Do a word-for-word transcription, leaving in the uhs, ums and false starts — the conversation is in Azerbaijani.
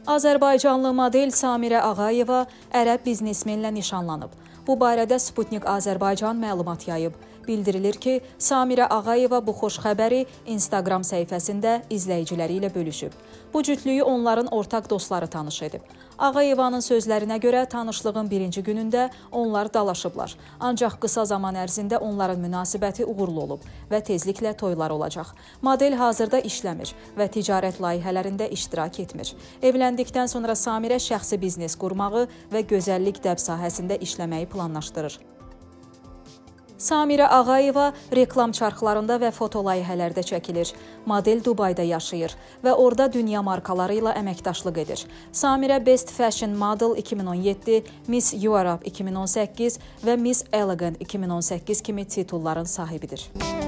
Azərbaycanlı model Samirə Ağayeva ərəb biznesmenlə nişanlanıb. Bu barədə Sputnik Azərbaycan məlumat yayıb. Bildirilir ki, Samirə Ağayeva bu xoş xəbəri Instagram səhifəsində izləyiciləri ilə bölüşüb. Bu cütlüyü onların ortaq dostları tanış edib. Ağayevanın sözlərinə görə tanışlığın birinci günündə onlar dalaşıblar. Ancaq qısa zaman ərzində onların münasibəti uğurlu olub və tezliklə toylar olacaq. Model hazırda işləmir və ticarət layihələrində iştirak etmir. Evləndikdən sonra Samirə şəxsi biznes qurmağı və gözəllik dəb sahəsində işləməyi planlaşdırır. Samirə Ağayeva reklam çarxlarında və foto layihələrdə çəkilir. Model Dubayda yaşayır və orada dünya markaları ilə əməkdaşlıq edir. Samirə Best Fashion Model iki min on yeddi, Miss Europe iki min on səkkiz və Miss Elegant iki min on səkkiz kimi titulların sahibidir.